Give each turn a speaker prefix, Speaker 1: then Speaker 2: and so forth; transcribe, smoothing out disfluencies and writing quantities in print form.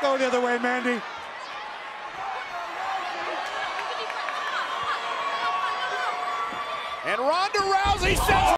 Speaker 1: Go the other way, Mandy.
Speaker 2: And Ronda Rousey sends